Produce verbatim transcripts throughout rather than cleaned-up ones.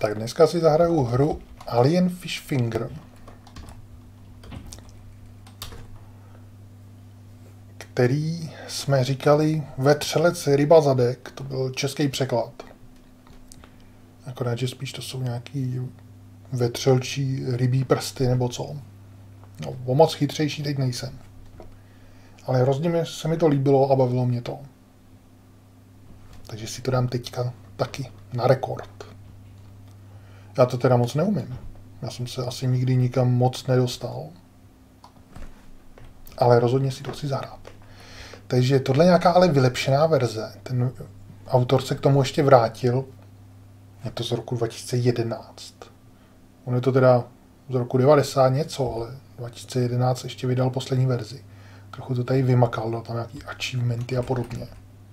Tak dneska si zahraju hru Alien Fish Finger, který jsme říkali Vetřelec ryba zadek, to byl český překlad. Akorát, že spíš to jsou nějaký vetřelčí rybí prsty nebo co. No, o moc chytřejší teď nejsem. Ale hrozně se mi to líbilo a bavilo mě to. Takže si to dám teďka taky na rekord. Já to teda moc neumím. Já jsem se asi nikdy nikam moc nedostal. Ale rozhodně si to chci zahrát. Takže tohle je nějaká ale vylepšená verze. Ten autor se k tomu ještě vrátil. Je to z roku dva tisíce jedenáct. On je to teda z roku devadesát něco, ale dva tisíce jedenáct ještě vydal poslední verzi. Trochu to tady vymakal, dal tam nějaký achievementy a podobně.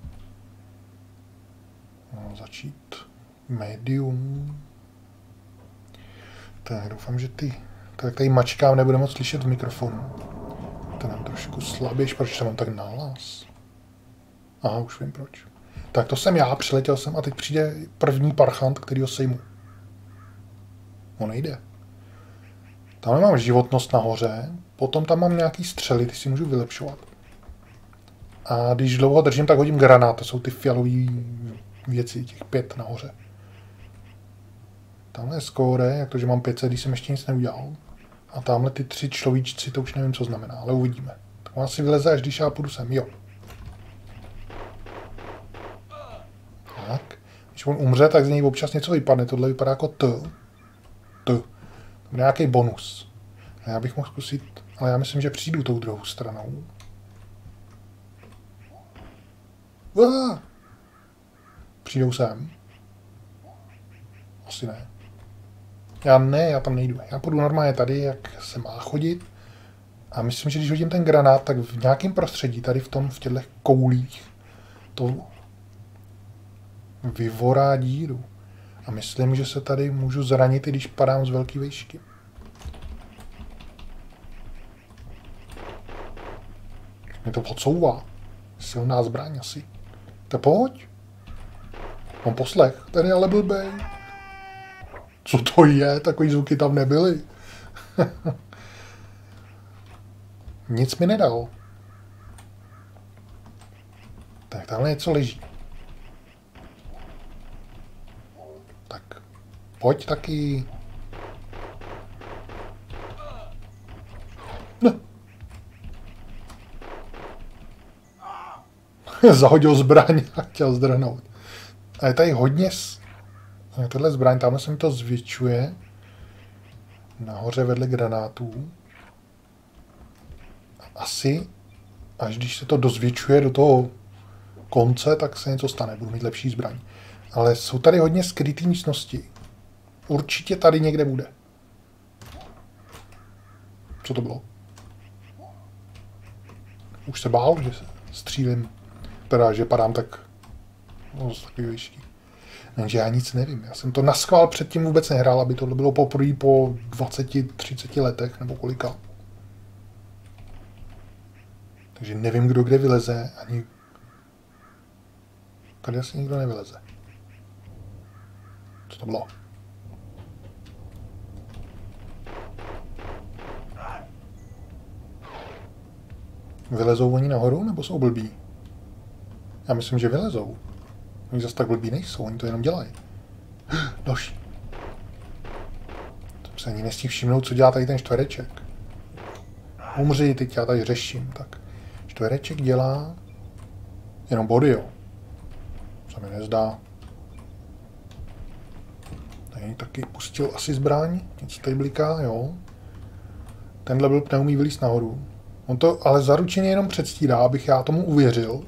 No, začít medium. Tak doufám, že ty tak tady mačkám nebude moc slyšet v mikrofonu. To nám trošku slabějš, proč to mám tak nahlas? Aha, už vím proč. Tak to jsem já, přiletěl jsem a teď přijde první parchant, který ho sejmu. On nejde. Tam mám životnost nahoře, potom tam mám nějaký střely, ty si můžu vylepšovat. A když dlouho držím, tak hodím granát, to jsou ty fialové věci, těch pět nahoře. Tamhle je skóre, jak to, že mám pět set, když jsem ještě nic neudělal. A tamhle ty tři človíčci, to už nevím, co znamená, ale uvidíme. Tak on asi vyleze, až když já půjdu sem, jo. Tak. Když on umře, tak z něj občas něco vypadne, tohle vypadá jako T. T. To bude nějaký bonus. A já bych mohl zkusit, ale já myslím, že přijdu tou druhou stranou. Ah! Přijdou sem? Asi ne. Já ne, já tam nejdu. Já půjdu normálně tady, jak se má chodit. A myslím, že když hodím ten granát, tak v nějakém prostředí, tady v tom, v těchto koulích, to vyvorá díru. A myslím, že se tady můžu zranit, i když padám z velké výšky. Mě to podsouvá. Silná zbraň asi. Tak pojď. Mám poslech. Ten je ale blbej. Co to je? Takový zvuky tam nebyly. Nic mi nedal. Tak tamhle něco leží. Tak. Pojď taky. No. Zahodil zbraň a chtěl zdrhnout. A je tady hodně... Tohle zbraň, tamhle se mi to zvětšuje. Nahoře vedle granátů. Asi, až když se to dozvětšuje do toho konce, tak se něco stane. Budu mít lepší zbraň. Ale jsou tady hodně skrytý místnosti. Určitě tady někde bude. Co to bylo? Už se bál, že střílím. Teda, že padám tak... No, z takový výšky. Takže já nic nevím. Já jsem to naschvál předtím vůbec nehrál, aby to bylo poprvé po dvaceti, třiceti letech, nebo kolika. Takže nevím, kdo kde vyleze, ani... Tady asi nikdo nevyleze. Co to bylo? Vylezou oni nahoru, nebo jsou blbí? Já myslím, že vylezou. Oni zase tak blbí nejsou, oni to jenom dělají. Další. Jsem se ani nestihl všimnout, co dělá tady ten čtvereček. Umři, teď já tady řeším. Tak. Čtvereček dělá jenom body, jo. Se mi nezdá. Tady taky pustil asi zbraň. Něco tady bliká, jo. Tenhle blb neumí vylízt nahoru. On to ale zaručeně jenom předstírá, abych já tomu uvěřil.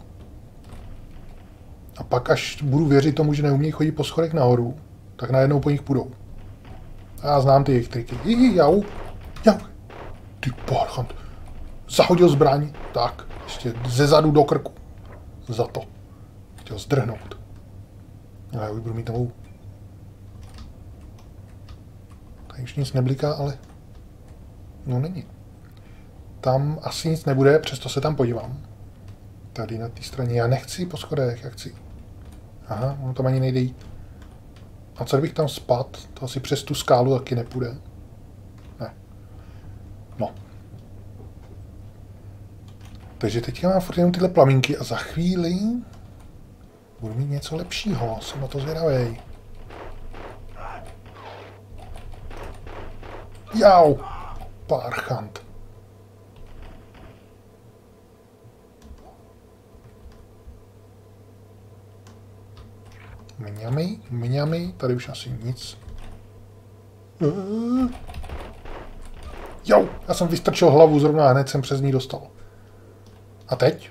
A pak, až budu věřit tomu, že neumějí chodit po schodech nahoru, tak najednou po nich půjdou. A já znám ty jejich triky. Jihi, jau, jau. Ty parchant. Zahodil zbraň. Tak, ještě ze zadu do krku. Za to. Chtěl zdrhnout. Já už budu mít novou. Tady už nic nebliká, ale... No není. Tam asi nic nebude, přesto se tam podívám. Tady na té straně. Já nechci po schodech, já chci. Aha, ono tam ani nejde jít. A co kdybych tam spadl? To asi přes tu skálu taky nepůjde. Ne. No. Takže teďka mám furt jenom tyhle plamínky a za chvíli budu mít něco lepšího. Jsem na to zvědavej. Jau! Parchant. Mňami, mňami, tady už asi nic. Jau, já jsem vystrčil hlavu zrovna a hned jsem přes ní dostal. A teď?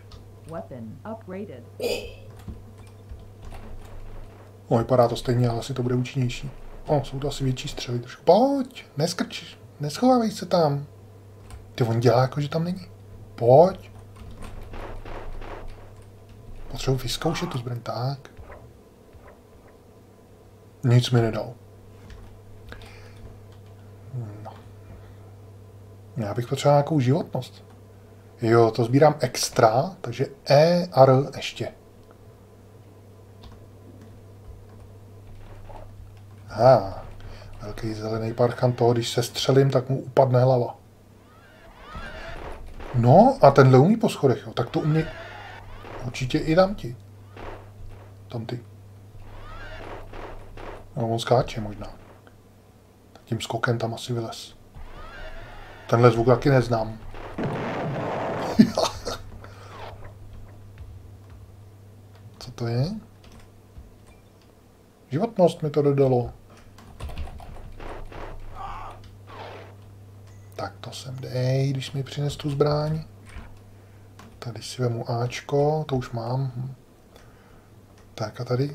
No, vypadá to stejně, ale asi to bude účinnější. O, jsou to asi větší střely trošku. Pojď, neskrč, neschovávej se tam. Ty, on dělá jako, že tam není. Pojď. Potřebuji vyzkoušet tu zbraň, tak. Nic mi nedal. No. Já bych potřeboval nějakou životnost. Jo, to sbírám extra, takže E a R ještě. Aha, velký zelený parchant toho, když se střelím, tak mu upadne hlava. No, a tenhle umí po schodech, jo, tak to umí určitě i tamti. Tamty. No, on skáče možná. Tak tím skokem tam asi vylez. Tenhle zvuk taky neznám. Co to je? Životnost mi to dodalo. Tak to sem dej, když mi přines tu zbraň. Tady si vemu Ačko, to už mám. Tak a tady.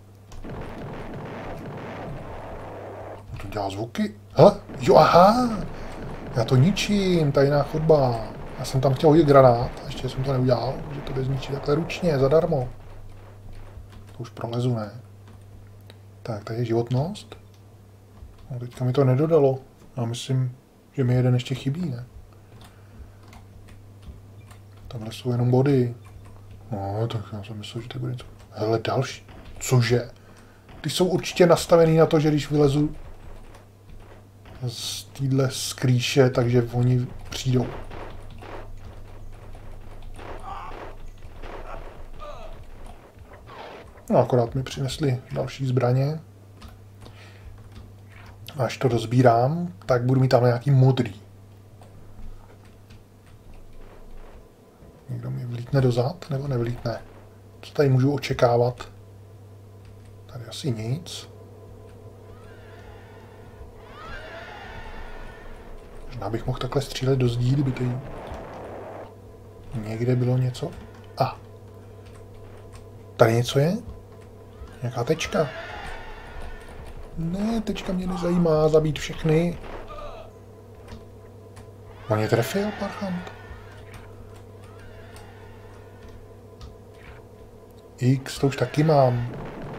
To dělá zvuky. Hele, jo, aha. Já to ničím, tajná chodba. Já jsem tam chtěl hodit granát, a ještě jsem to neudělal, že to zničí takhle ručně, zadarmo. To už prolezu, ne? Tak, tady je životnost. No, teďka mi to nedodalo. Já myslím, že mi jeden ještě chybí, ne? Tamhle jsou jenom body. No, tak já jsem myslel, že to bude něco. Hele, další. Cože? Ty jsou určitě nastavený na to, že když vylezu z téhle skrýše, takže oni přijdou. No, akorát mi přinesli další zbraně. Až to dozbírám, tak budu mít tam nějaký modrý. Někdo mi vlítne dozad, nebo nevlítne? Co tady můžu očekávat? Tady asi nic. Možná bych mohl takhle střílet do zdí, kdyby tady někde bylo něco. A. Tady něco je? Nějaká tečka. Ne, tečka mě nezajímá, zabít všechny. On je trefil, parchant. X, to už taky mám.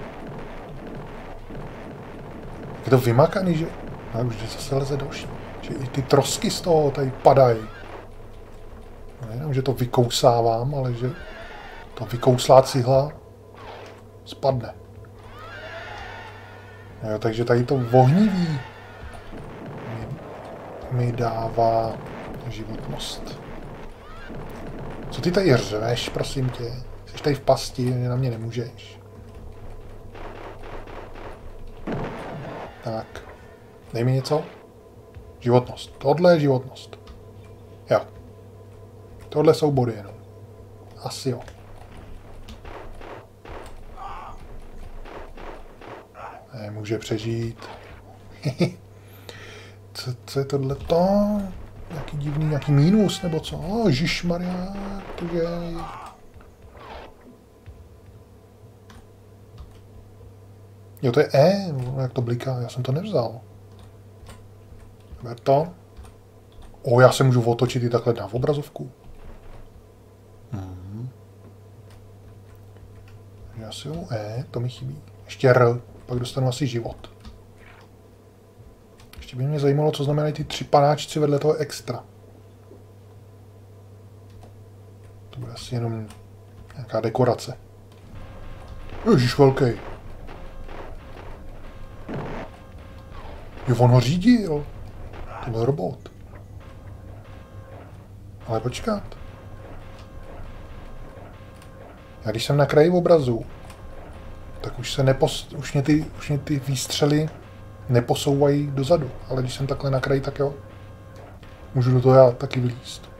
Je to vymakaný, že... A už zase leze další. Že i ty trosky z toho tady padají. Nejenom, že to vykousávám, ale že to vykouslá cihla spadne. Jo, takže tady to ohnivý mi, mi dává životnost. Co ty tady řveš, prosím tě? Jsi tady v pasti, na mě nemůžeš. Tak. Dej mi něco. Životnost. Tohle je životnost. Jo. Tohle jsou body jenom. Asi jo. Nemůže přežít. co, co je tohleto? Nějaký divný, nějaký mínus, nebo co? Oh, žišmarja, to je... Jo, to je E, no, jak to bliká, já jsem to nevzal. Ber to. O, já se můžu otočit i takhle na obrazovku. Mhm. Já si ho E, to mi chybí. Ještě R, pak dostanu asi život. Ještě by mě zajímalo, co znamenají ty tři panáčci vedle toho extra. To bude asi jenom nějaká dekorace. Ježiš, velký. Jo, on ho řídil. To byl robot. Ale počkat. Já když jsem na kraji obrazu, tak už se nepos... už mě ty, už mě ty výstřely neposouvají dozadu. Ale když jsem takhle na kraji, tak jo. Můžu do toho já taky vlízt.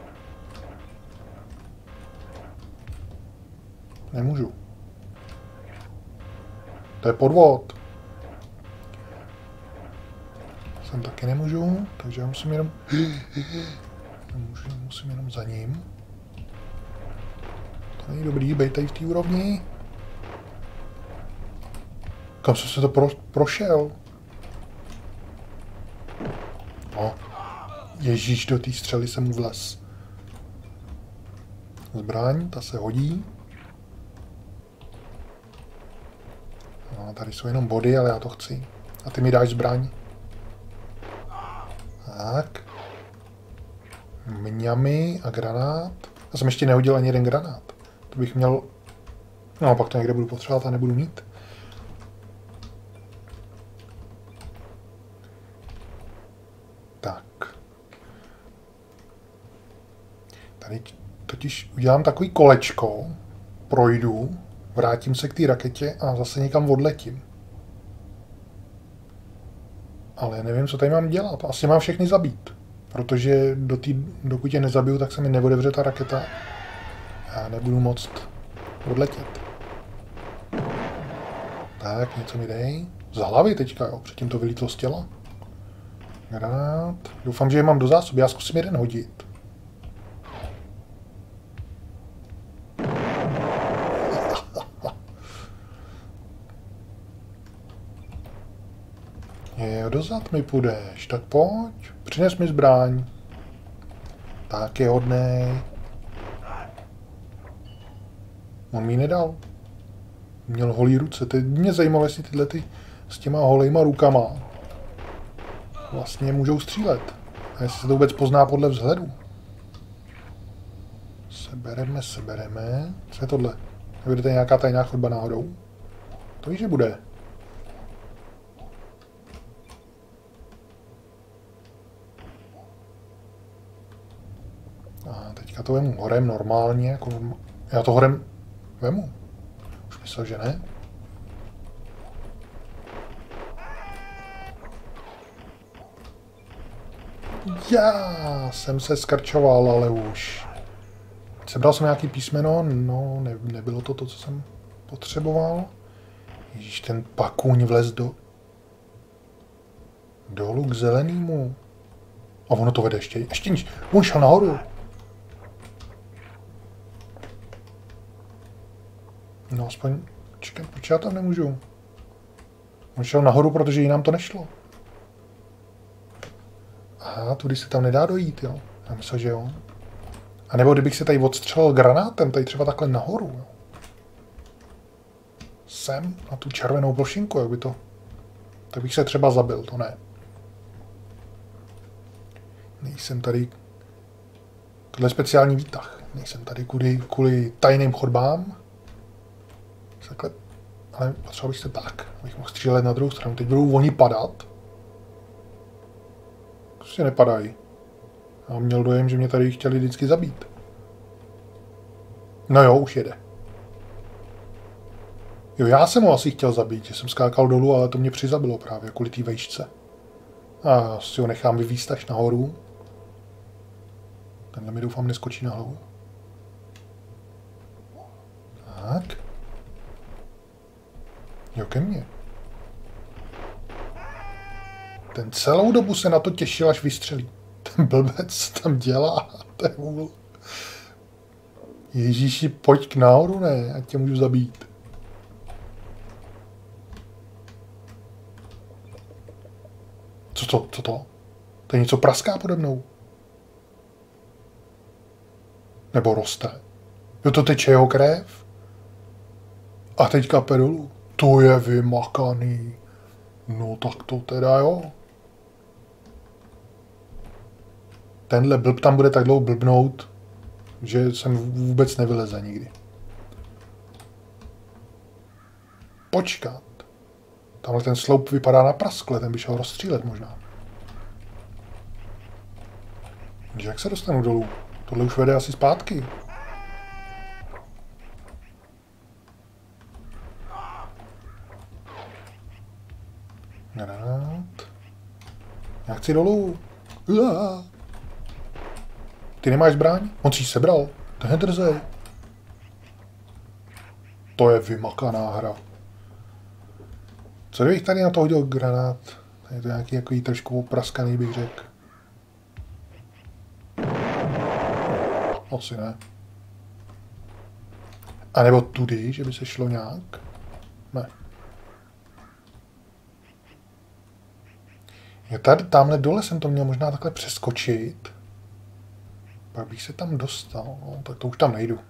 Nemůžu. To je podvod. Sem taky nemůžu, takže já musím jenom... Nemůžu, musím jenom za ním. To není dobrý, bej tady v té úrovni. Kam jsem se to pro, prošel? No. Ježíš, do té střely jsem mu vlez. Zbraň, ta se hodí. No, tady jsou jenom body, ale já to chci. A ty mi dáš zbraň. Tak. Mňamy a granát. Já jsem ještě nehodil ani jeden granát. To bych měl... No, pak to někde budu potřebovat a nebudu mít. Tak. Tady totiž udělám takový kolečko. Projdu. Vrátím se k té raketě a zase někam odletím. Ale nevím, co tady mám dělat. Asi mám všechny zabít. Protože do tý, dokud je nezabiju, tak se mi neodevře ta raketa. Já nebudu moct odletět. Tak, něco mi dej. Z hlavy teďka, jo. Předtím to vylítlo z těla. Granát. Doufám, že je mám do zásoby. Já zkusím jeden hodit. Jo, dozad mi půjdeš, tak pojď, přines mi zbraň. Tak je hodnej. On mi nedal. Měl holý ruce, teď mě zajímalo, jestli tyhle ty s těma holejma rukama vlastně můžou střílet. A jestli se to vůbec pozná podle vzhledu. Sebereme, sebereme. Co je tohle? Nebude tady nějaká tajná chodba náhodou? To víš, že bude. A teďka to vemu horem normálně, jako norm... já to horem vemu. Už myslel, že ne. Já jsem se skrčoval, ale už. Sebral jsem nějaký písmeno, no ne, nebylo to to, co jsem potřeboval. Ježíš, ten pakuň vlez do... dolů k zelenému. A ono to vede ještě, ještě níž. On šel nahoru. No aspoň, čekaj, proč já tam nemůžu? On šel nahoru, protože jinam to nešlo. Aha, tudy se tam nedá dojít, jo. Já myslel, že jo. A nebo kdybych se tady odstřelil granátem, tady třeba takhle nahoru, jo. Sem, na tu červenou plošinku, jak by to... Tak bych se třeba zabil, to ne. Nejsem tady... Tohle je speciální výtah. Nejsem tady kvůli, kvůli tajným chodbám. Takhle... Ale potřeboval bych se tak, abych mohl střílet na druhou stranu. Teď budou oni padat. Prostě nepadají. Já měl dojem, že mě tady chtěli vždycky zabít. No jo, už jede. Jo, já jsem ho asi chtěl zabít, že jsem skákal dolů, ale to mě přizabilo právě kvůli té vejšce. A si ho nechám vyvíst až nahoru. Tenhle mi doufám neskočí na hlavu. Tak. Jo, ke mně. Ten celou dobu se na to těšil, až vystřelí. Ten blbec tam dělá. Ten hůl. Ježíši, pojď k nahoru, ne? Ať tě můžu zabít. Co to? Co to? To je něco praská pode mnou. Nebo roste. Jo, to teče jeho krev. A teďka pedolu. To je vymakaný. No tak to teda jo. Tenhle blb tam bude tak dlouho blbnout, že jsem vůbec nevyleze nikdy. Počkat. Tamhle ten sloup vypadá na praskle, ten by šel rozstřílet možná. Jak se dostanu dolů? Tohle už vede asi zpátky. Granát. Já chci dolů. Uá. Ty nemáš zbraň? On si ji sebral. To je drzej. To je vymakaná hra. Co kdybych tady na to hodil granát? Je to nějaký jako trošku opraskaný, bych řekl. Asi ne. A nebo tudy, že by se šlo nějak? Ne. Jo, tady, tamhle dole jsem to měl možná takhle přeskočit. Pak bych se tam dostal. No, tak to už tam nejdu.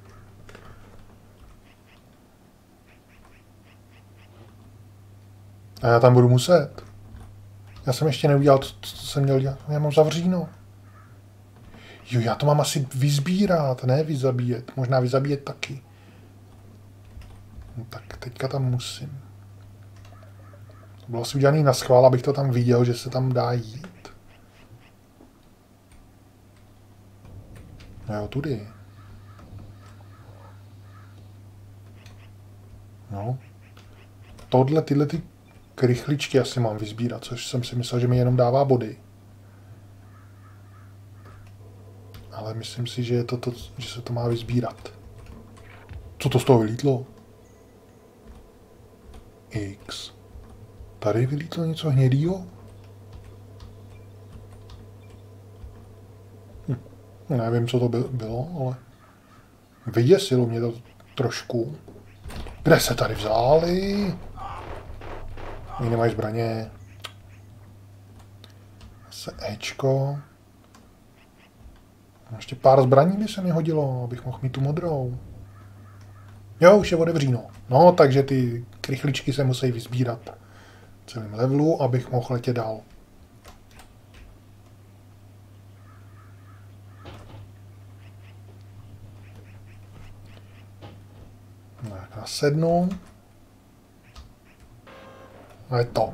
A já tam budu muset. Já jsem ještě neudělal to, co jsem měl dělat. Já mám zavříno. Jo, já to mám asi vyzbírat, ne vyzabíjet. Možná vyzabíjet taky. No, tak teďka tam musím. To bylo asi udělaný na schvál, abych to tam viděl, že se tam dá jít. Jo, tudy. No. Tohle, tyhle ty krychličky asi mám vyzbírat, což jsem si myslel, že mi jenom dává body. Ale myslím si, že, je to to, že se to má vyzbírat. Co to z toho vylítlo? X. Tady vylítlo něco hnědýho? Hm. Nevím, co to bylo, ale vyděsilo mě to trošku. Kde se tady vzali? Oni nemají zbraně. Zase Ečko. Ještě pár zbraní by se mi hodilo, abych mohl mít tu modrou. Jo, už je otevříno. No, takže ty krychličky se musí vyzbírat v celém levelu, abych mohl letět dál. Tak, nasednu. A je to.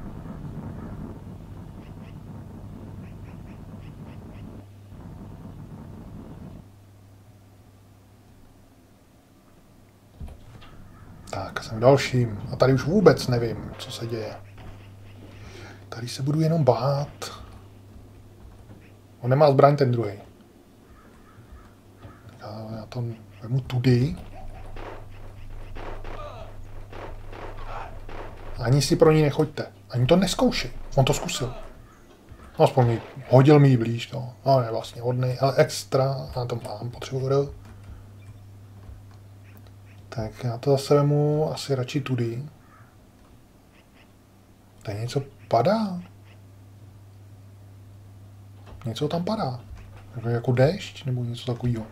Tak, jsem dalším. A tady už vůbec nevím, co se děje. Tady se budu jenom bát. On nemá zbraň, ten druhý. Já, já to vemu tudy. Ani si pro ní nechoďte. Ani to neskoušej. On to zkusil. No, aspoň mi hodil mi blíž. No, no ne, vlastně hodnej, ale extra. Já to mám, potřebuji. Tak já to zase vemu asi radši tudy. Tady něco padá. Něco tam padá. Jako, jako déšť nebo něco takového.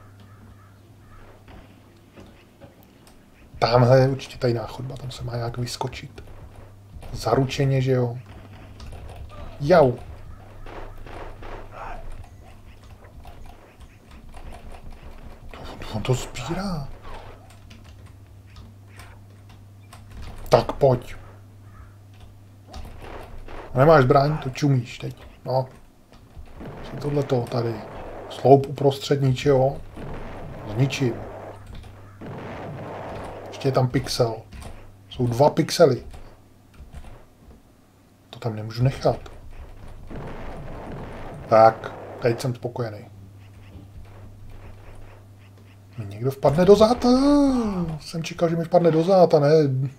Tamhle je určitě tajná chodba, tam se má nějak vyskočit. Zaručeně, že jo. Jau. On to sbírá. Tak pojď. Nemáš zbraň, to čumíš teď. No. Co tohleto tady? Sloup uprostřed ničeho. S ničím. Ještě je tam pixel. Jsou dva pixely. To tam nemůžu nechat. Tak, teď jsem spokojený. Mi někdo vpadne do záta. Jsem čekal, že mi vpadne do záta, ne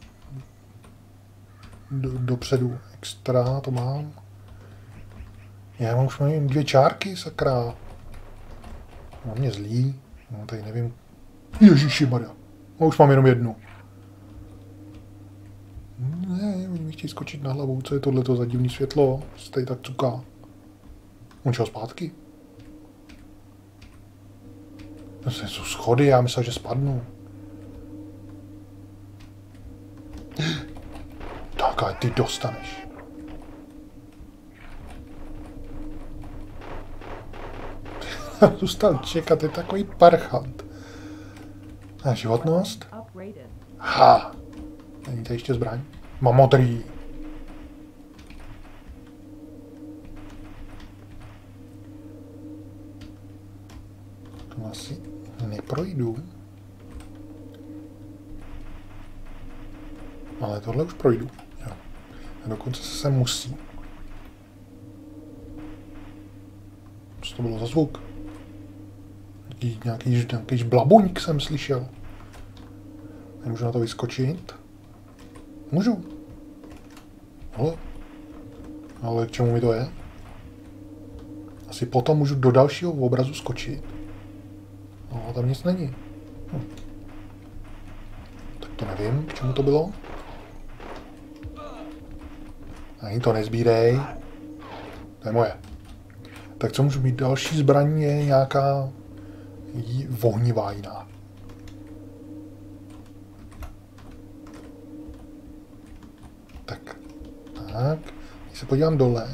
do, dopředu. Extra, to mám. Já mám už mám jen dvě čárky, sakra. Mám mě zlý. No, tady nevím. Ježišimarja. No, už mám jenom jednu. Ne, oni mi chtějí skočit na hlavu. Co je tohleto za divný světlo? Se tady tak cuká. On šel zpátky. To jsou schody, já myslel, že spadnu. Tak, ale ty dostaneš. Zůstal čekat, je takový parchant. A životnost? Ha! Není tady ještě zbraň? Mám modrý. projdu. Ale tohle už projdu. Jo. A dokonce se sem musí. Co to bylo za zvuk? Nějaký, nějaký, nějaký blabuňk jsem slyšel. Nemůžu na to vyskočit? Můžu. Ale, ale k čemu mi to je? Asi potom můžu do dalšího obrazu skočit. No, tam nic není. Hm. Tak to nevím, k čemu to bylo. Ani to nezbírej. To je moje. Tak co můžu mít? Další zbraň je nějaká vohnivá jiná. Tak. Tak. Když se podívám dole.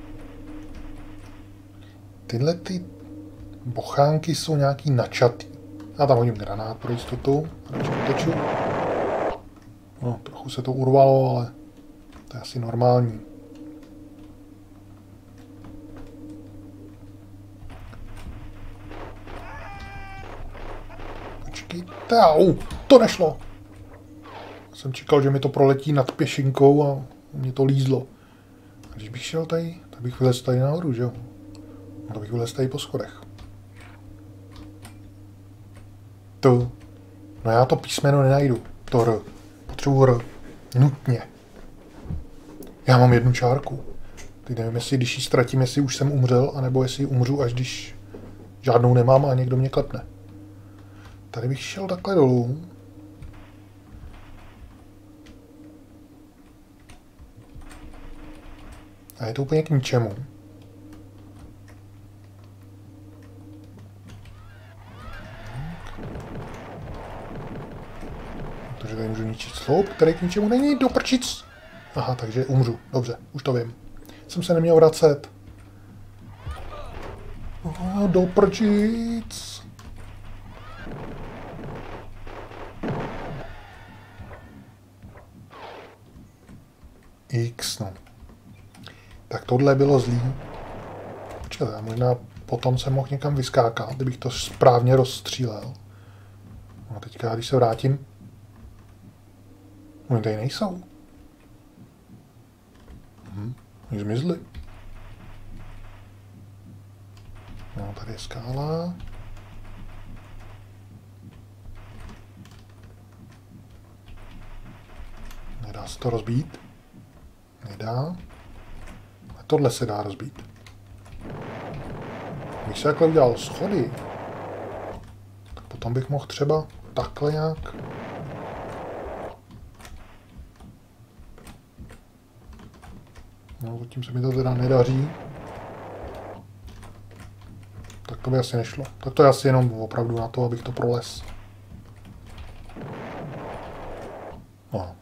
Tyhle ty bochánky jsou nějaký načatý. Já tam hodím granát pro jistotu. Radši uteču. No, trochu se to urvalo, ale to je asi normální. Počkejte, au, to nešlo. Jsem čekal, že mi to proletí nad pěšinkou a mě to lízlo. A když bych šel tady, tak bych vylez tady nahoru, že jo? No, to bych vylez tady po schodech. To. No já to písmeno nenajdu. To R. Potřebuji R. Nutně. Já mám jednu čárku. Teď nevím, jestli když ji ztratím, jestli už jsem umřel, anebo jestli umřu, až když žádnou nemám a někdo mě klepne. Tady bych šel takhle dolů. A je to úplně k ničemu. Protože tady můžu ničit sloup, který k ničemu není, do prčic. Aha, takže umřu. Dobře, už to vím. Jsem se neměl vracet. Aha, do prčic. X, no. Tak tohle bylo zlý. Počkejte, možná potom jsem mohl někam vyskákat, kdybych to správně rozstřílel. No teďka, když se vrátím... Oni tady nejsou. Hm, oni zmizli. No, tady je skála. Nedá se to rozbít. Nedá. A tohle se dá rozbít. Když se takhle udělal schody, tak potom bych mohl třeba takhle nějak... No, zatím se mi to teda nedaří. Tak to by asi nešlo. Tak to je asi jenom opravdu na to, abych to prolez. No.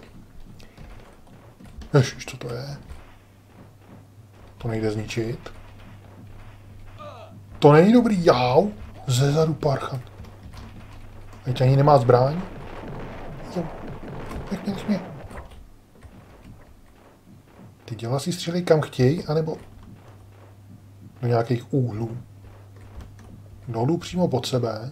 Ježiš, co to je? To nejde zničit. To není dobrý, jau. Ze zadu parchat. Teď ani nemá zbraň. Nech mě, nech mě. Ty děla si střílej kam chtějí, anebo do nějakých úhlů. Dolů přímo pod sebe.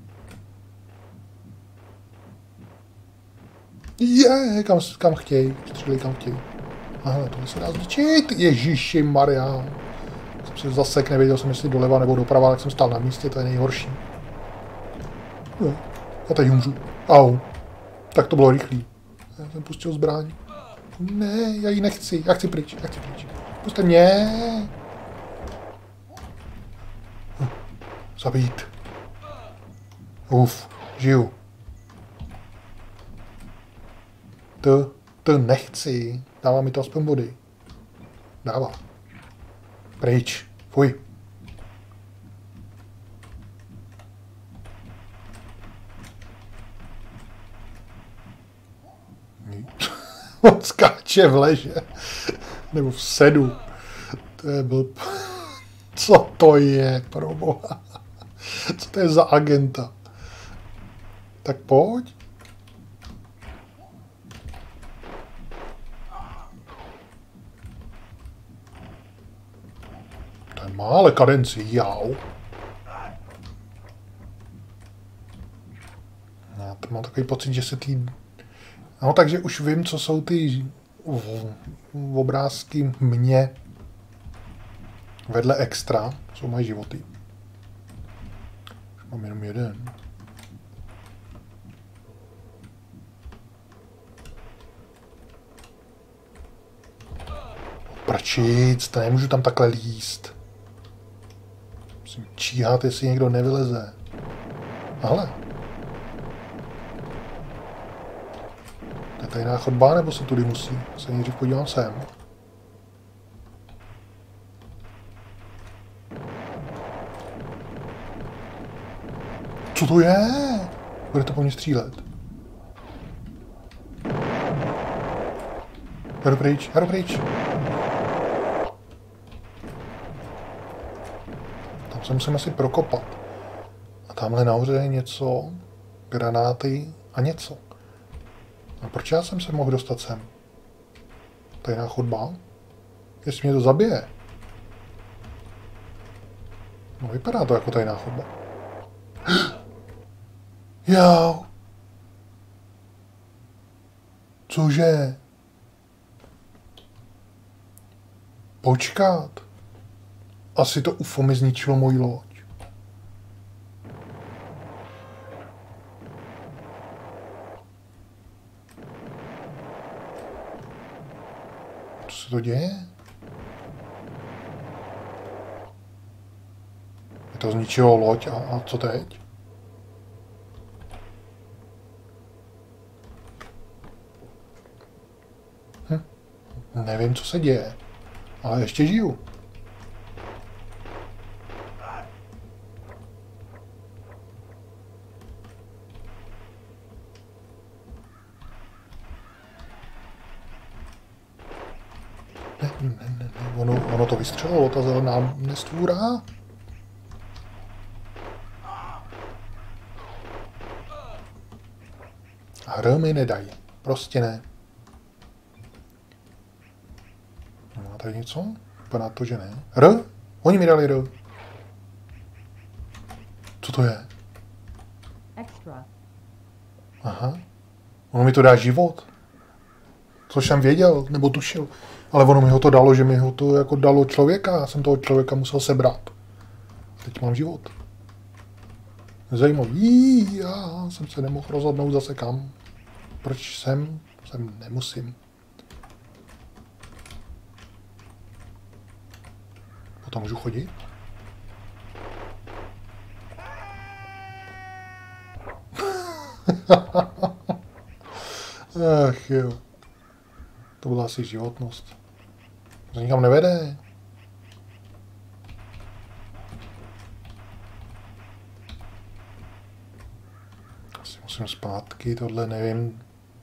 Je, kam, kam chtějí. Střílej kam chtějí. Aha, tohle se dá zničit. Ježiši Maria. Jsem se zasek, nevěděl jsem, jestli doleva nebo doprava, tak jsem stál na místě, to je nejhorší. No, já teď umřu. Au. Tak to bylo rychlý. Já jsem pustil zbraň. Ne, já ji nechci. Já chci pryč, já chci pryč. Puste mě. Hm, zabít. Uf, žiju. To, to nechci. Dává mi to aspoň body. Dává. Pryč. Fuj. On skáče v leže. Nebo v sedu. To je blb. Co to je, proboha? Co to je za agenta? Tak pojď. Ten má ale kadenci, jau. Mám takový pocit, že se tý... No, takže už vím, co jsou ty obrázky mě vedle extra, jsou moje životy. Už mám jenom jeden. Prčic, to nemůžu tam takhle líst. Musím číhat, jestli někdo nevyleze. Ahle. To je tajná chodba, nebo se tudy musí? Se nejdřív podívám sem. Co to je? Bude to po mně střílet. Jdu pryč, jdu pryč. Tam se musím asi prokopat. A tamhle nahoře je něco, granáty a něco. A proč já jsem se mohl dostat sem? Tajná chodba? Jestli mě to zabije. No vypadá to jako tajná chodba. Jau. Cože? Počkat. Asi to U F O mi zničilo moji loď. Co se to děje? Je to zničilo loď a, a co teď? Hm. Nevím, co se děje. Ale ještě žiju. Ne, ne, ne, ne. Ono, ono to vystřelilo, ta zelená nestvůra. Hry mi nedají. Prostě ne. Má tady něco? Vypadá to, že ne. R? Oni mi dali R. Co to je? Extra. Aha. Ono mi to dá život. Což jsem věděl, nebo tušil. Ale ono mi ho to dalo, že mi ho to jako dalo člověka. Já jsem toho člověka musel sebrat. Teď mám život. Zajímavý. Já jsem se nemohl rozhodnout zase kam. Proč jsem? Sem nemusím. Potom můžu chodit? Ach jo. To byla asi životnost. To nikam nevede. Asi musím zpátky, tohle nevím,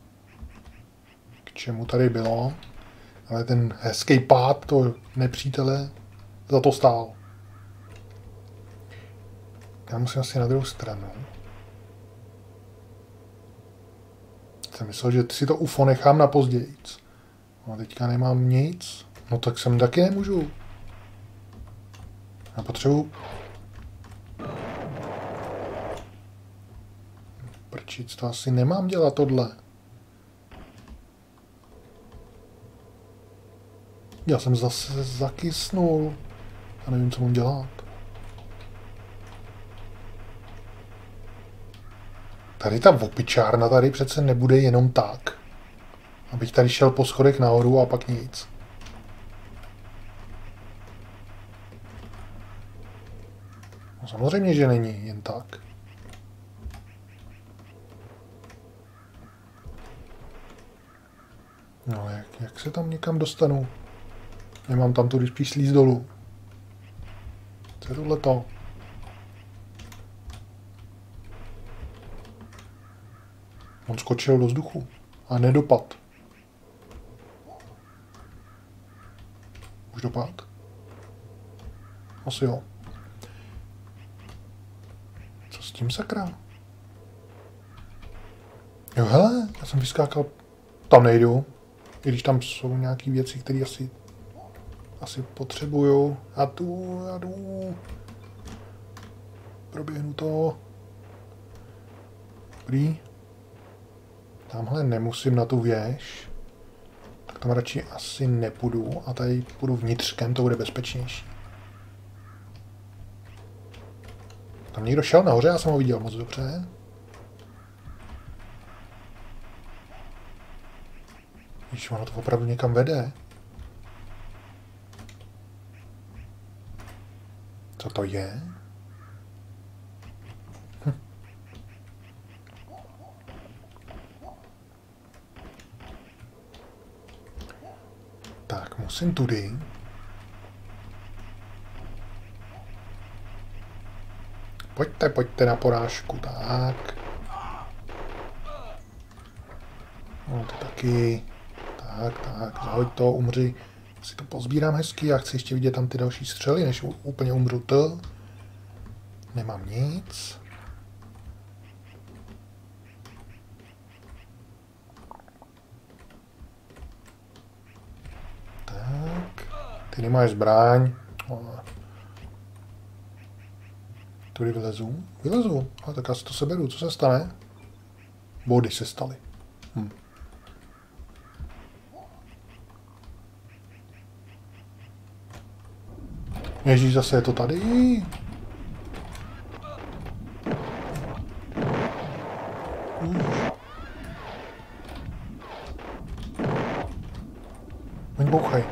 k čemu tady bylo. Ale ten hezký pád, to nepřítele, za to stál. Já musím asi na druhou stranu. Jsem myslel, že si to U F O nechám na pozdějíc. No a teďka nemám nic. No tak sem taky nemůžu. Já potřebuji... Prčic, to asi nemám dělat tohle. Já jsem zase zakysnul. A nevím, co mám dělat. Tady ta opičárna tady přece nebude jenom tak. Abych tady šel po schodech nahoru a pak nic. No samozřejmě, že není jen tak. No jak, jak se tam někam dostanu? Nemám tam tudy spíš slíz dolů. Co je tohleto? On skočil do vzduchu a nedopad. Už dopad? Asi jo. Co s tím sakra? Jo hele, já jsem vyskákal. Tam nejdu. I když tam jsou nějaké věci, které asi, asi potřebuju. A tu, a tu. Proběhnu to. Dobrý. Tamhle nemusím na tu věž. Tak tam radši asi nepůjdu. A tady půjdu vnitřkem, to bude bezpečnější. Tam někdo šel nahoře, já jsem ho viděl moc dobře. Víš, ono to opravdu někam vede. Co to je? Hm. Tak, musím tudy. Pojďte, pojďte na porážku, tak. No to taky. Tak, tak, zahoď to, umři. Si to pozbírám hezky, já chci ještě vidět tam ty další střely, než úplně umřu to. Nemám nic. Tak, ty nemáš zbraň. Tudy vylezu? Vylezu. A tak asi to seberu. Co se stane? Body se staly. Hm. Ježíš, zase je to tady. Už. Oni bouchaj.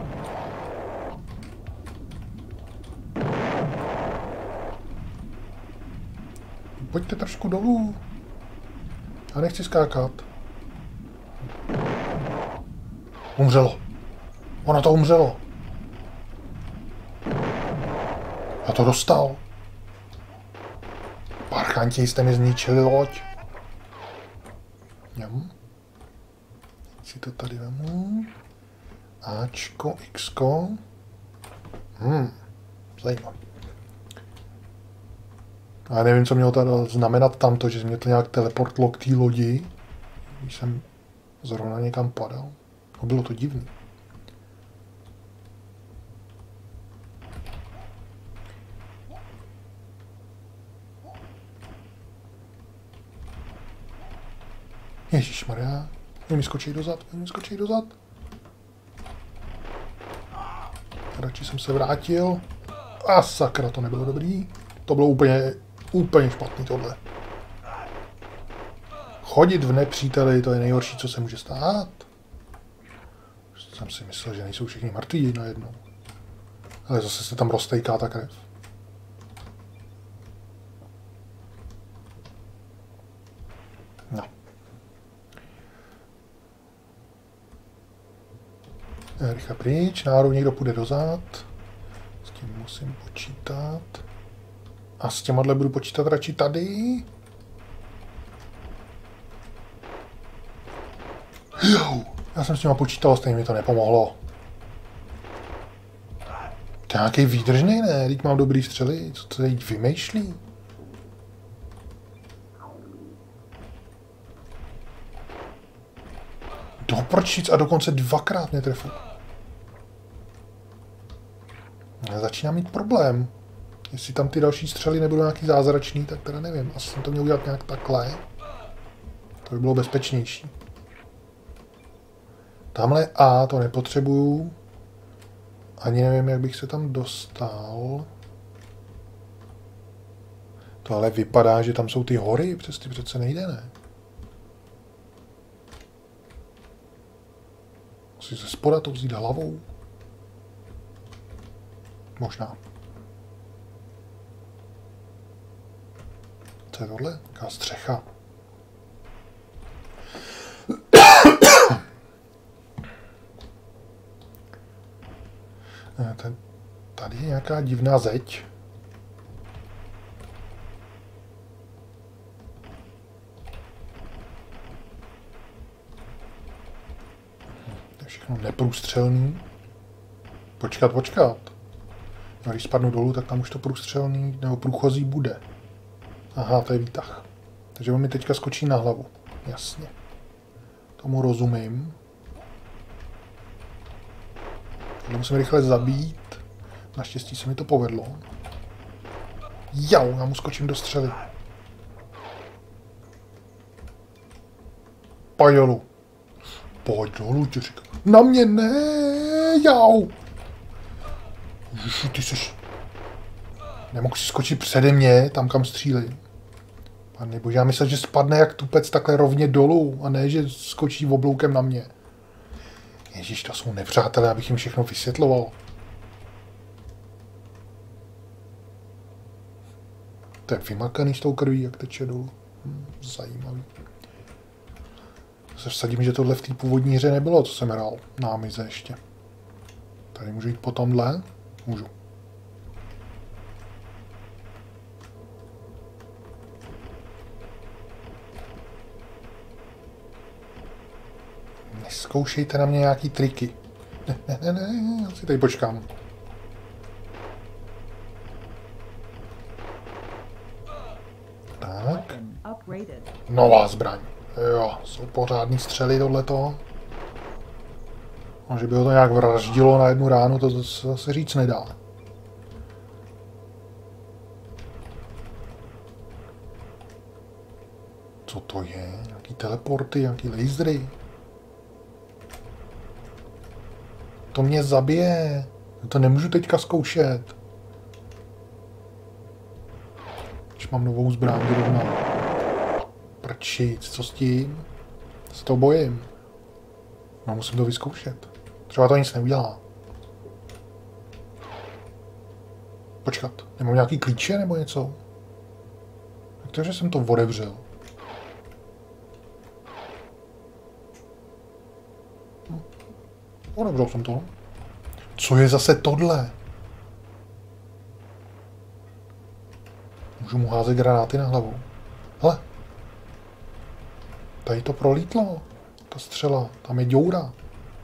Pojďte trošku dolů. Já nechci skákat. Umřelo. Ono to umřelo. Já to dostal. Parchanti, jste mi zničili loď. Jam. Si to tady vemu. Ačko, Xko. Hmm. Zajímavé. A já nevím, co mělo tady znamenat tamto, že mě to nějak teleportlo k té lodi, když jsem zrovna někam padal. No, bylo to divný. Ježišmarja, oni mi skočí dozad, oni mi skočí dozad. Radši jsem se vrátil. A sakra, to nebylo dobrý. To bylo úplně, úplně špatný tohle. Chodit v nepříteli, to je nejhorší, co se může stát. Jsem si myslel, že nejsou všichni mrtví najednou. Ale zase se tam roztejká ta krev. No. Rychle pryč, náhodou někdo půjde dozad. S tím musím počítat. A s těmadle budu počítat radši tady. Jo, já jsem s těma počítal, stejně mi to nepomohlo. To je nějaký výdržný, ne? Teď mám dobrý střely, co to teď vymýšlí? Doprčic a dokonce dvakrát mě trefu. Já začínám mít problém. Jestli tam ty další střely nebudou nějaký zázračný, tak teda nevím. Asi jsem to měl udělat nějak takhle. To by bylo bezpečnější. Tamhle A to nepotřebuju. Ani nevím, jak bych se tam dostal. To ale vypadá, že tam jsou ty hory, přes ty přece nejde, ne? Musím se spoda to vzít hlavou. Možná. Co je tohle? Jaká střecha. Ten, tady je nějaká divná zeď. To je všechno neprůstřelný. Počkat, počkat. No, když spadnu dolů, tak tam už to průstřelný nebo průchozí bude. Aha, to je výtah. Takže on mi teďka skočí na hlavu. Jasně. Tomu rozumím. Tohle musím rychle zabít. Naštěstí se mi to povedlo. Jau, já mu skočím do střely. Pojď dolů. Pojď dolů, ti říkám. Na mě ne, jau. Ježiši, ty seš... Nemohl si skočit přede mě, tam kam střílej. Pane bože, já myslel, že spadne jak tupec takhle rovně dolů, a ne, že skočí obloukem na mě. Ježíš, to jsou nepřátelé, abych jim všechno vysvětloval. To je vymakaný s tou krví, jak teče dolů. Hm, zajímavý. Se vsadím, že tohle v té původní hře nebylo, co jsem hrál. Námize ještě. Tady můžu jít po tomhle? Můžu. Neskoušejte na mě nějaký triky. Ne, ne, ne, ne, já si tady počkám. Tak. Nová zbraň. Jo, jsou pořádný střely tohleto. A že by ho to nějak vraždilo na jednu ránu, to se zase říct nedá. Co to je? Nějaký teleporty, nějaký lasery? To mě zabije. To nemůžu teďka zkoušet. Když mám novou zbraň rovnou. Prčic, co s tím? Se to bojím. No, musím to vyzkoušet. Třeba to nic neudělá. Počkat, nemám nějaký klíče nebo něco? Takže jsem to odevřel. Hm. Odevřel jsem to. Co je zase tohle? Můžu mu házet granáty na hlavu. Hele. Tady to prolítlo. Ta střela. Tam je děura.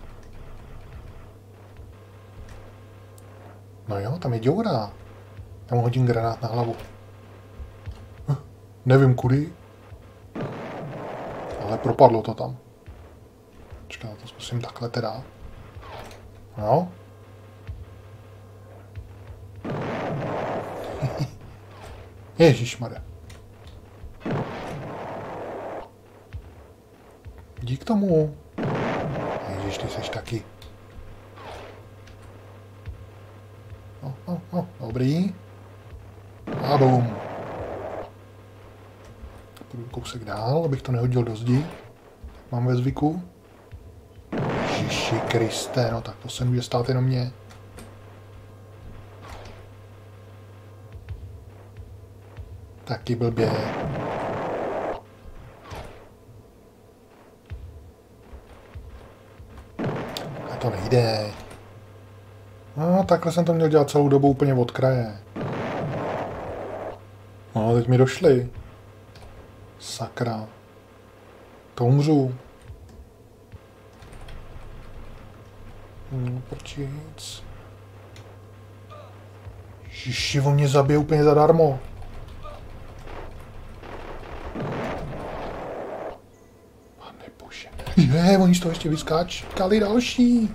No jo, tam je děura. Já mu hodím granát na hlavu. Hm, nevím kudy. Ale propadlo to tam. Počkej, to zkusím takhle teda. No. Ježišmarja. Dík tomu. Ježiš, ty seš taky. No, no, no, dobrý. A bum. Půjdu kousek dál, abych to nehodil do zdi. Mám ve zvyku. Ježiši Kriste, no tak to se může stát jenom mě. Taky blbě. A to nejde. No, takhle jsem to měl dělat celou dobu úplně od kraje. No, teď mi došli. Sakra. To umřu. No, prčic. Ježiši, on mě zabije úplně zadarmo. Pane bože. Je, oni z toho ještě vyskáčkali další.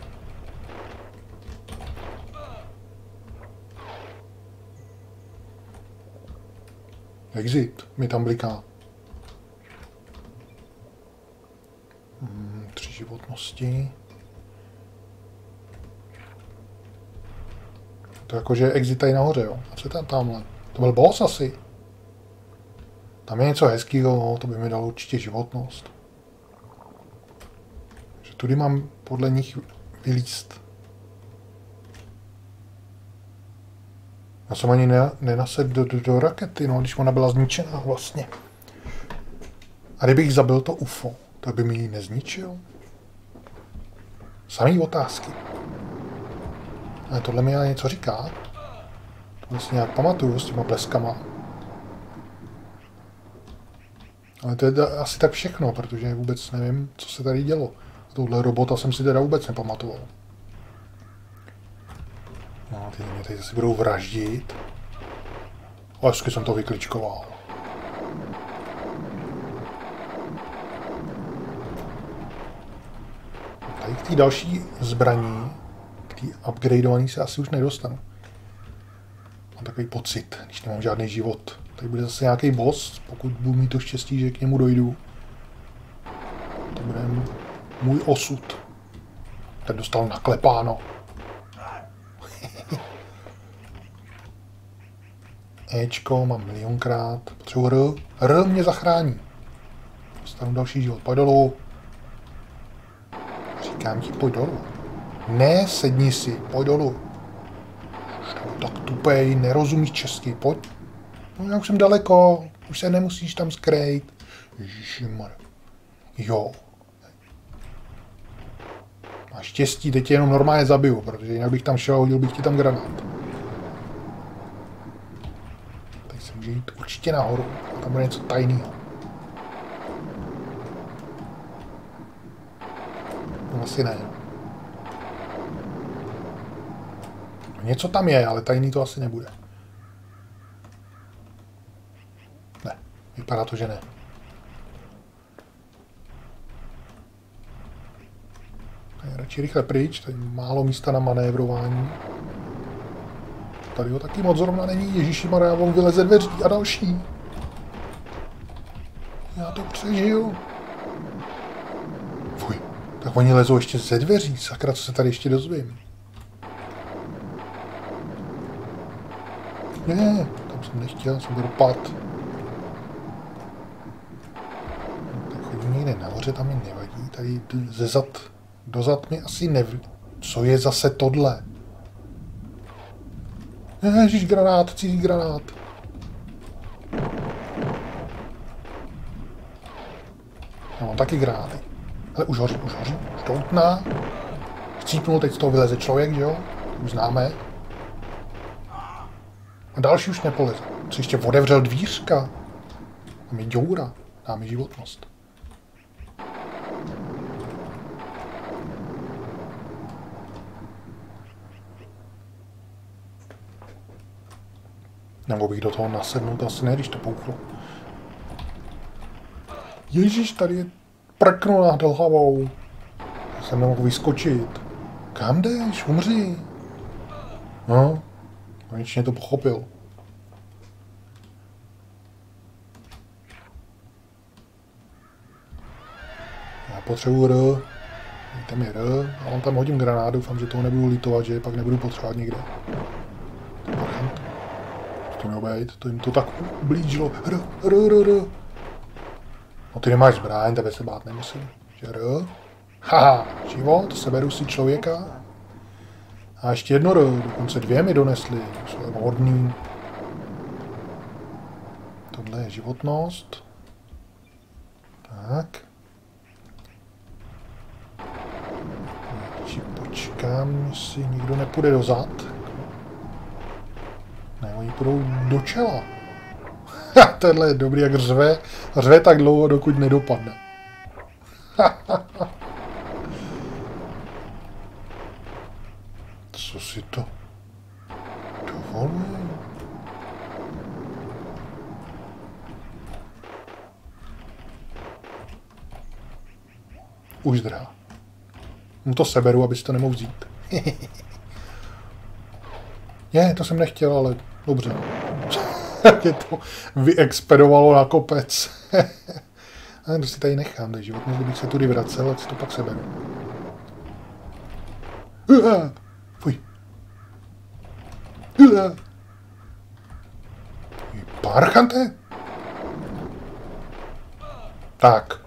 Exit mi tam bliká. Hmm, tři životnosti. To jakože exit tady nahoře, jo. A co je tam tamhle? To byl boss asi. Tam je něco hezkýho, to by mi dalo určitě životnost. Že tudy mám podle nich vylízt. Já jsem ani ne, nenasedl do, do, do rakety, no, když ona byla zničená vlastně. A kdybych zabil to U F O, tak by mi ji nezničil? Samý otázky. Ale tohle mi ale něco říká. To si nějak pamatuju s těma bleskama. Ale to je asi tak všechno, protože vůbec nevím, co se tady dělo. Tohle robota jsem si teda vůbec nepamatoval. No, ty mě tady zase budou vraždit. Ale vždycky jsem to vykličkoval. Tady k té další zbraní, k té upgradeované se asi už nedostanu. Mám takový pocit, když nemám žádný život. Tady bude zase nějaký boss, pokud budu mít to štěstí, že k němu dojdu. bude můj osud. Ten dostal naklepáno. Ečko mám milionkrát. Potřebuji R. R mě zachrání. Dostanu další život. Pojď dolů. Říkám ti, pojď dolů. Ne, sedni si. Pojď dolů. Tak tupej, nerozumíš česky. Pojď. No, já už jsem daleko. Už se nemusíš tam skrejt. Ježišimar. Jo. Máš štěstí, teď tě jenom normálně zabiju, protože jinak bych tam šel a hodil bych ti tam granát. Teď se může jít určitě nahoru. Tam bude něco tajného. No asi ne. No, něco tam je, ale tajný to asi nebude. Ne, vypadá to, že ne. Radši rychle pryč, tady málo místa na manévrování. Tady ho taky moc zrovna není. Ježišimarja, on vyleze dveří a další. Já to přežiju. Fuj, tak oni lezou ještě ze dveří. Sakra, co se tady ještě dozvím. Ne, tam jsem nechtěl, jsem byl dopad. Tak chodím někde nahoře, tam mi nevadí. Tady ze zad, dozad mi asi neví. Co je zase tohle? Ježiš, granát, cizí granát. Já mám taky granáty. Ale už hoří, už hoří, už doutná. Chcípnul, teď z toho vyleze člověk, že jo? Už známe. A další už nepoleze. Co ještě otevřel dvířka? Tam je děura. Dá mi životnost. Nebo bych do toho nasednul, asi ne, když to bouchlo. Ježíš, tady je prknu nad hlavou. Já jsem nemohl vyskočit. Kam jdeš? Umři. No, konečně to pochopil. Já potřebuji R. Dejte mi R. A on tam hodím granát, doufám, že toho nebudu litovat, že pak nebudu potřebovat nikde. To mělo být, to jim to tak ublížilo. R, R, R, R. No ty nemáš zbraň, tebe se bát nemusím. Že R. Haha, život, seberu si člověka. A ještě jedno R, dokonce dvě mi donesli. Jsou hodný. Tohle je životnost. Tak. Počkám, jestli nikdo nepůjde dozad. Ne, oni půjdou do čela. Tenhle je dobrý, jak řve. Řve tak dlouho, dokud nedopadne. Co si to dovoluje? Už zdrhá. Mu to seberu, abys to nemohl vzít. Je, to jsem nechtěl, ale dobře. Jak je to vyexpedovalo na kopec. A to si tady nechám, takže životnost, kdybych se tudy vracel, ať si to pak seberu. Uh, fuj. Uh. Parchante? Tak.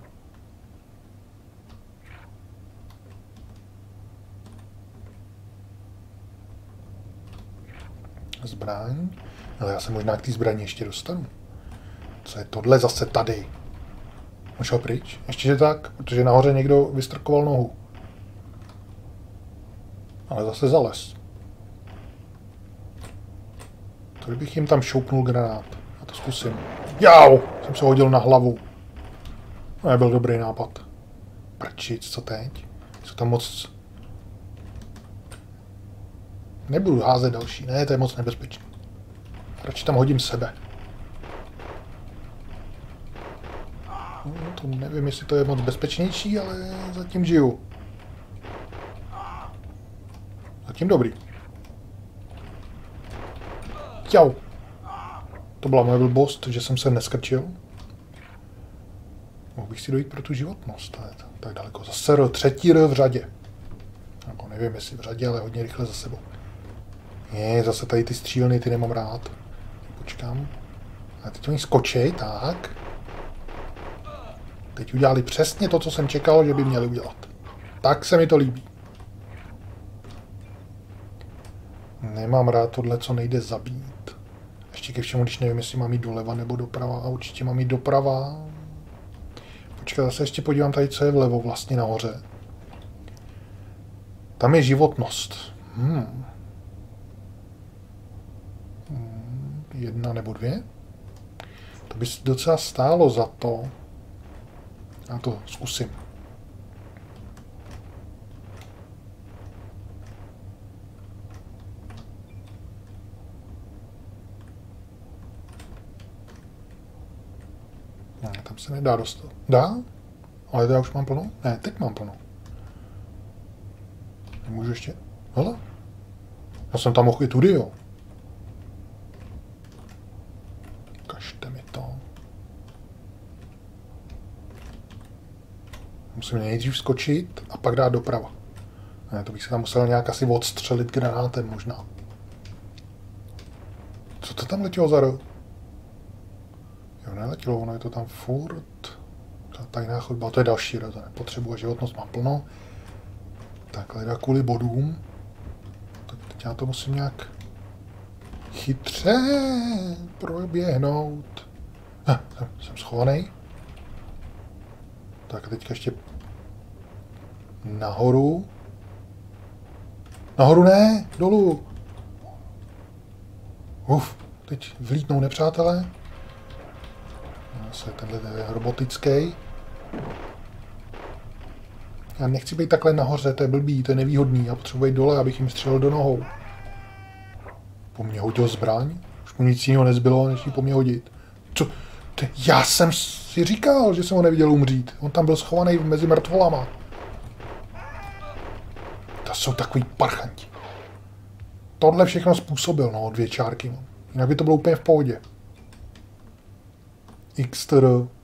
Zbraň. Ale já se možná k té zbraně ještě dostanu. Co je tohle zase tady? Můžu pryč? Ještě že tak? Protože nahoře někdo vystrkoval nohu. Ale zase zales. To kdybych jim tam šoupnul granát. Já to zkusím. Jau! Jsem se hodil na hlavu. To nebyl dobrý nápad. Prčic, co teď? Jsou tam moc... Nebudu házet další. Ne, to je moc nebezpečné. Radši tam hodím sebe. No, to nevím, jestli to je moc bezpečnější, ale zatím žiju. Zatím dobrý. Jau. To byla moje blbost, že jsem se neskrčil. Mohl bych si dojít pro tu životnost, to je tak daleko. Zase R, třetí R v řadě. Jako nevím, jestli v řadě, ale hodně rychle za sebou. Je, zase tady ty střílny, ty nemám rád. Počkám. A teď oni skočej, tak. Teď udělali přesně to, co jsem čekal, že by měli udělat. Tak se mi to líbí. Nemám rád tohle, co nejde zabít. Ještě ke všemu, když nevím, jestli mám jít doleva nebo doprava. A určitě mám jít doprava. Počkej, zase ještě podívám tady, co je vlevo vlastně nahoře. Tam je životnost. Hmm. Hmm. Jedna nebo dvě? To by docela stálo za to. Já to zkusím. Ne, tam se nedá dostat. Dá? Ale to já už mám plno? Ne, teď mám plno. Nemůžu ještě... Hele. Já jsem tam mohl i tudy, jo. Kažte mi to. Musím nejdřív skočit a pak dát doprava. Ne, to bych se tam musel nějak asi odstřelit granátem možná. Co to tam letělo za rok? Jo, neletělo, ono je to tam furt. Ta tajná chodba, to je další rok, to nepotřebuji, životnost mám plno. Takhle dá kvůli bodům. Tak teď já to musím nějak chytře proběhnout. Ha, jsem, jsem schovaný. Tak a teďka ještě nahoru. Nahoru ne, dolů. Uf, teď vlítnou nepřátelé. Zase tenhle je robotický. Já nechci být takhle nahoře, to je blbý, to je nevýhodný. Já potřebuji jít dole, abych jim střelil do nohou. Po mně hodil zbraň? Už mu nic jiného nezbylo, než ji po mně hodit. Co? Ty, já jsem si říkal, že jsem ho neviděl umřít. On tam byl schovaný mezi mrtvolama. To jsou takový parchanti. Tohle všechno způsobil, no, dvě čárky. No. Jinak by to bylo úplně v pohodě. X T R.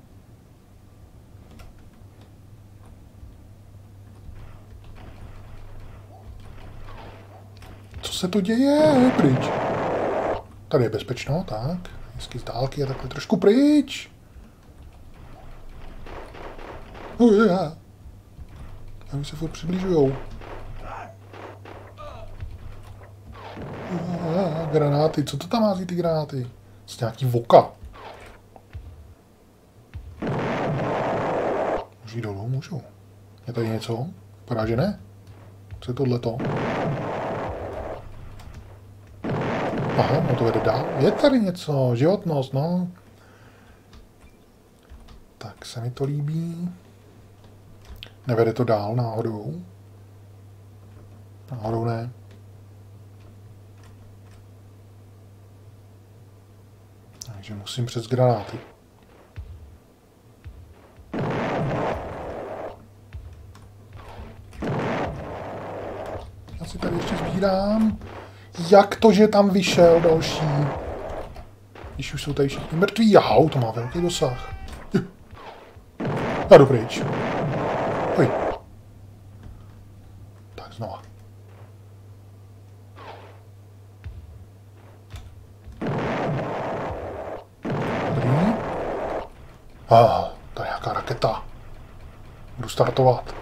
Co se to děje? Pryč. Tady je bezpečno, tak. Hezky z dálky a takhle trošku pryč. Oh, yeah. A oni se furt přibližujou. Ah, granáty, co to tam má ty granáty? Z nějaký voka. Můžu jít dolů? Můžu. Je tady něco? Vypadá, že ne? Co je tohleto? Aha, no to vede dál. Je tady něco, životnost, no. Tak se mi to líbí. Nevede to dál náhodou. Náhodou ne. Takže musím přes granáty. Já si tady ještě sbírám. Jak to, že tam vyšel další? Když už jsou tady všichni mrtví. Jahau, to má velký dosah. Já jdu pryč. Oj. Tak znova. Dobrý. Ah, to je nějaká raketa. Budu startovat.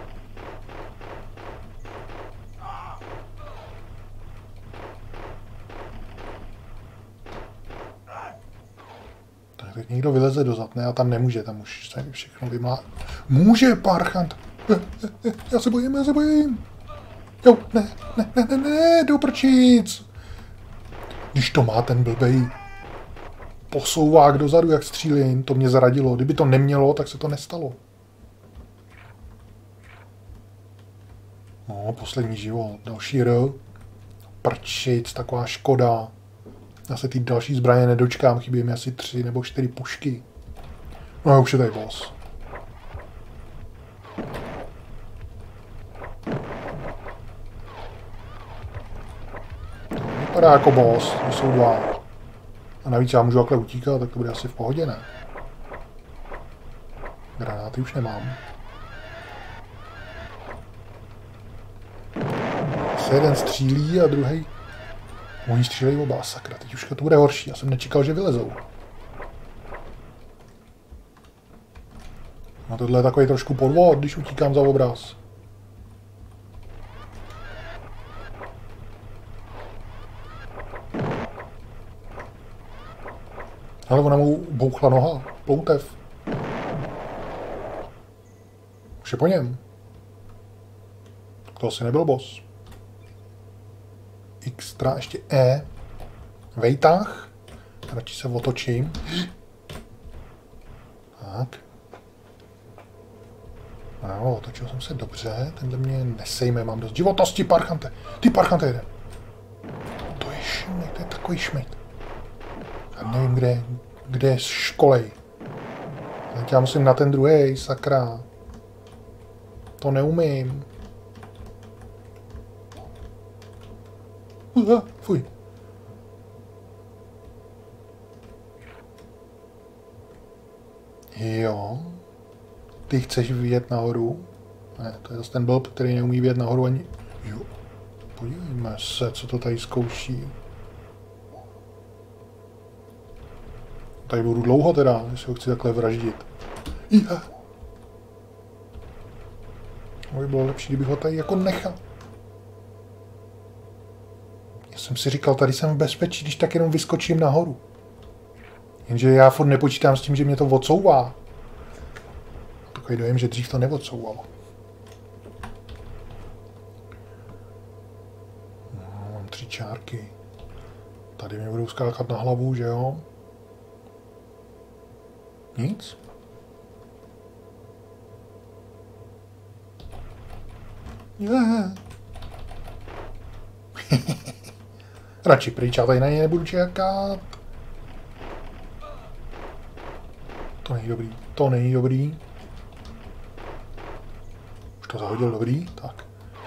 Tak někdo vyleze dozad, ne? A tam nemůže, tam už se všechno vymlá. Může, parchant! Já se bojím, já se bojím! Jo, ne, ne, ne, ne, ne, do prčic! Když to má ten blbej posouvák dozadu, jak střílím, to mě zaradilo. Kdyby to nemělo, tak se to nestalo. No, poslední život, další R. Prčic, taková škoda. Já se ty další zbraně nedočkám, chybí mi asi tři nebo čtyři pušky. No a už je tady boss. Vypadá jako boss, to jsou dva. A navíc já můžu takhle utíkat, tak to bude asi v pohodě, ne? Granáty už nemám. Se jeden střílí a druhý. Oni střílejí oba, sakra, teď už to bude horší. Já jsem nečekal, že vylezou. No tohle je takový trošku podvod, když utíkám za obraz. Ale ona mu bouchla noha, ploutev. Už je po něm. To asi nebyl boss. Extra, ještě E. Vejtah. Radši se otočím. Tak. No, otočil jsem se dobře. Tenhle mě nesejme, mám dost životosti, parchante. Ty parchante jeden. To je šmejt, to je takový šmejt. Já nevím, kde, kde je školej. Tak já musím na ten druhý, sakra. To neumím. Uh, fuj. Jo. Ty chceš vyjet nahoru? Ne, to je zase ten blb, který neumí vyjet nahoru ani... Jo. Podívejme se, co to tady zkouší. Tady budu dlouho teda, jestli ho chci takhle vraždit. Ja. By bylo lepší, kdybych ho tady jako nechal. Já jsem si říkal, tady jsem v bezpečí, když tak jenom vyskočím nahoru. Jenže já furt nepočítám s tím, že mě to odsouvá. Takový dojem, že dřív to neodsouvalo. No, mám tři čárky. Tady mě budou skákat na hlavu, že jo? Nic? Yeah. Radši pryč, já tady na ně nebudu čekat. To není dobrý, to není dobrý. Už to zahodil dobrý, tak.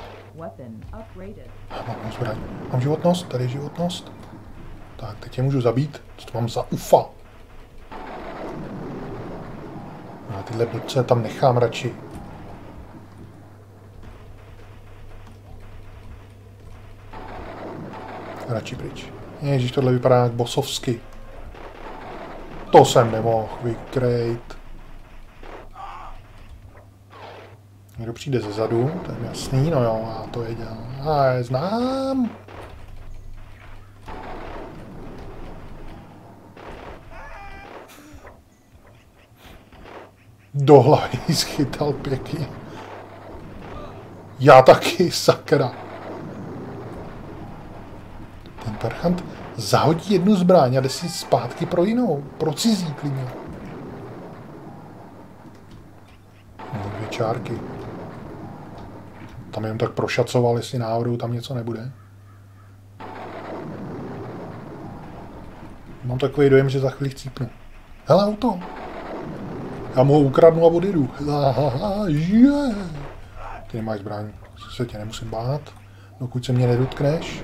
Mám zbraň. Mám životnost, tady je životnost. Tak, teď je můžu zabít. Co to mám za ufa? No, tyhle blbce tam nechám radši. Radši pryč. Ježíš, tohle vypadá jak bossovsky. To jsem nemohl vykrejt. Někdo přijde ze zadu, to je jasný, no jo, já to je dělám. A je znám. Do hlavy schytal pěkně. Já taky, sakra. Ten parchant zahodí jednu zbraň a jde si zpátky pro jinou, pro cizí klidně. No, dvě čárky. Tam jenom tak prošacoval, jestli náhodou tam něco nebude. Mám takový dojem, že za chvíli chcípnu. Hele, auto. Já mu ho ukradnu a odjedu. Yeah. Ty nemáš zbraň. Se tě nemusím bát, dokud se mě nedotkneš.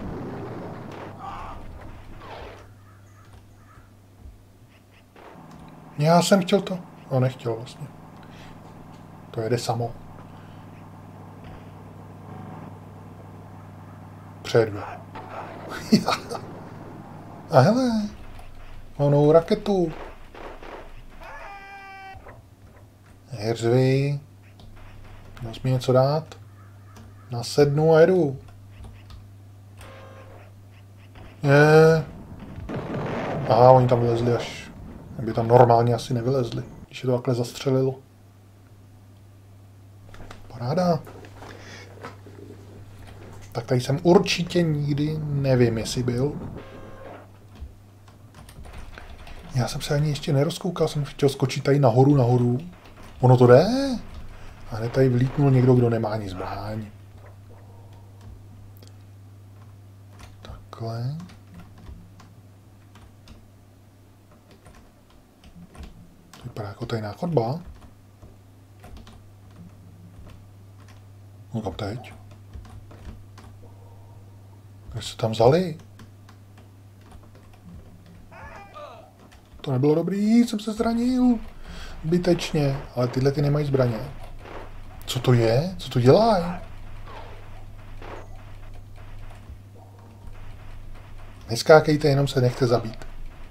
Já jsem chtěl to. No, nechtěl vlastně. To jede samo. Předu. A hele, mám novou raketu. Heřvi. Můžu mi něco dát? Nasednu a jedu. Je. Aha, oni tam vylezli až. By tam normálně asi nevylezli, když je to takhle zastřelilo. Paráda. Tak tady jsem určitě nikdy nevím, jestli byl. Já jsem se ani ještě nerozkoukal, jsem chtěl skočit tady nahoru, nahoru. Ono to jde. A hned tady vlítnul někdo, kdo nemá ani zbraň. Takhle. To vypadá jako tajná chodba. No kam teď? Kde se tam vzali? To nebylo dobrý, jsem se zranil. Zbytečně, ale tyhle ty nemají zbraně. Co to je? Co to dělají? Neskákejte, jenom se nechte zabít.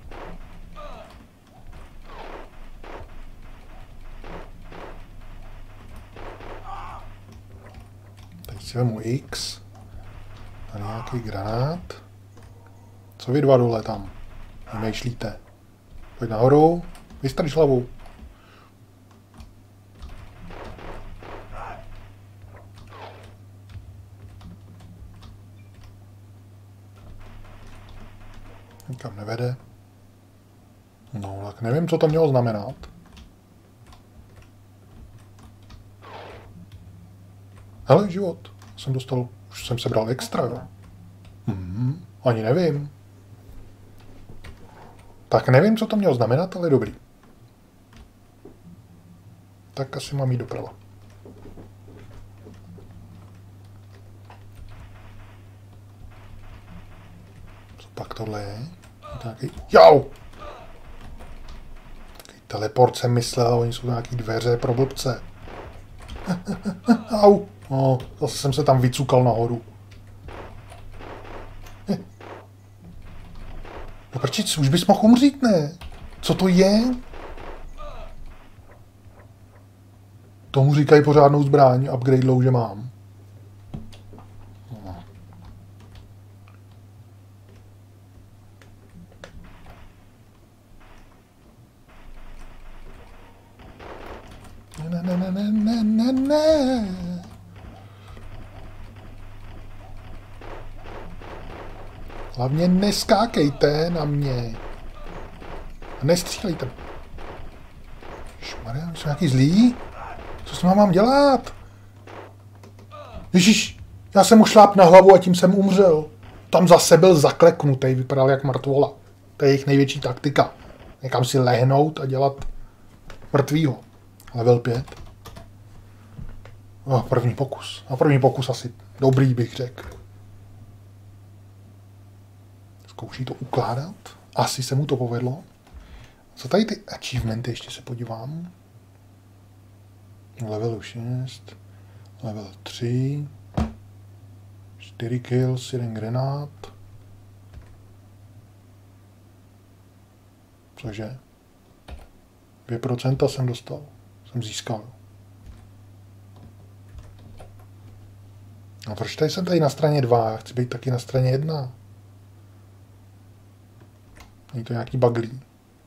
Teď si vemu X. Tady nějaký granát. Co vy dva dole tam? Vymýšlíte. Pojď nahoru. Vystrč hlavu. Nikam nevede. No, tak nevím, co to mělo znamenat. Hele, život. Jsem dostal, už jsem sebral extra, jo. Hmm, ani nevím. Tak nevím, co to mělo znamenat, ale dobrý. Tak asi mám jít doprava. Co pak tohle je? Nějaký... Jau! Takový teleport jsem myslel, oni jsou nějaký dveře pro blbce. Au! No, zase jsem se tam vycukal nahoru. No prčic, už bys mohl umřít, ne? Co to je? Tomu říkají pořádnou zbraň, upgrade low, že mám. No. Ne, ne, ne, ne, ne, ne, ne. Hlavně neskákejte na mě. A nestřílejte. Šmarja, jsou nějaký zlý? Co s nima mám dělat? Ježíš, já jsem mu šláp na hlavu a tím jsem umřel. Tam zase byl zakleknutý, vypadal jak mrtvola. To je jejich největší taktika. Někam si lehnout a dělat mrtvýho. Level pět. Oh, první pokus. A první pokus asi dobrý, bych řekl. Zkouší to ukládat. Asi se mu to povedlo. Co tady ty achievementy, ještě se podívám. Level šest. Level tři. čtyři kills, jeden granát. Cože? dvě procenta jsem dostal. Jsem získal. No proč tady jsem tady na straně dva? Já chci být taky na straně jedna. Není to nějaký baglí.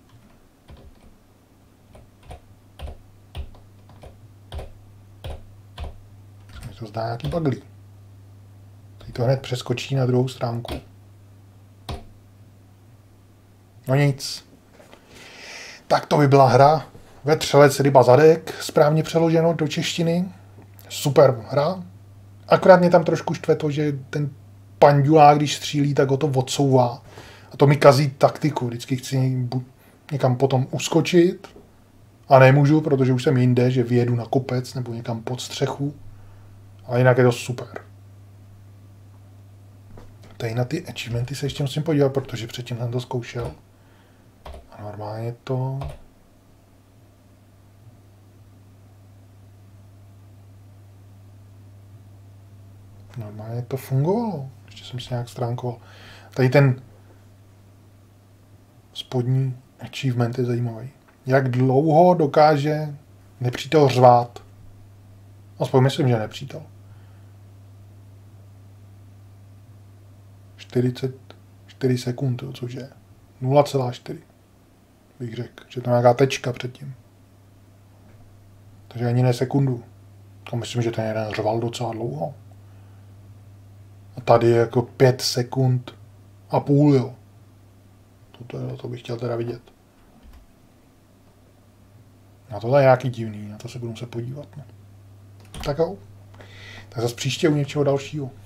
Mně to zdá nějaký baglí. Tady to hned přeskočí na druhou stránku. No nic. Tak to by byla hra. Vetřelec ryba zadek, správně přeloženo do češtiny. Super hra. Akorát mě tam trošku štve to, že ten pandulák, když střílí, tak ho to odsouvá. A to mi kazí taktiku. Vždycky chci někam potom uskočit a nemůžu, protože už jsem jinde, že vyjedu na kopec nebo někam pod střechu. Ale jinak je to super. Tady na ty achievementy se ještě musím podívat, protože předtím jsem to zkoušel. A normálně to... Normálně to fungovalo. Ještě jsem si nějak stránkoval. Tady ten spodní achievement je zajímavý. Jak dlouho dokáže nepřítel řvát? Aspoň myslím, že nepřítel. čtyřicet čtyři sekund, což je nula celá čtyři. Bych řekl, že to je nějaká tečka předtím. Takže ani ne sekundu. To myslím, že ten jeden řval docela dlouho. A tady je jako pět sekund a půl, jo. To, to, to bych chtěl teda vidět. A tohle je nějaký divný, na to se budu muset podívat. No. Tak jo. Tak zase příště u něčeho dalšího.